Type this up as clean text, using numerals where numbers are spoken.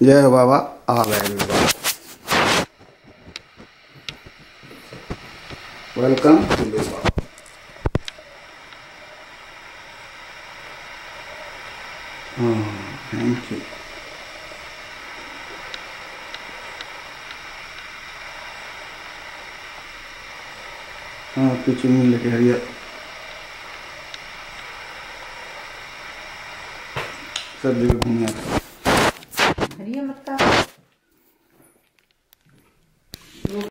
जय हो बाबा, आ गए बाबा। वेलकम टू बाबा। Thank you. हाँ, पीछे में लेके हरिया सब जगह घूमना। हरिया मत का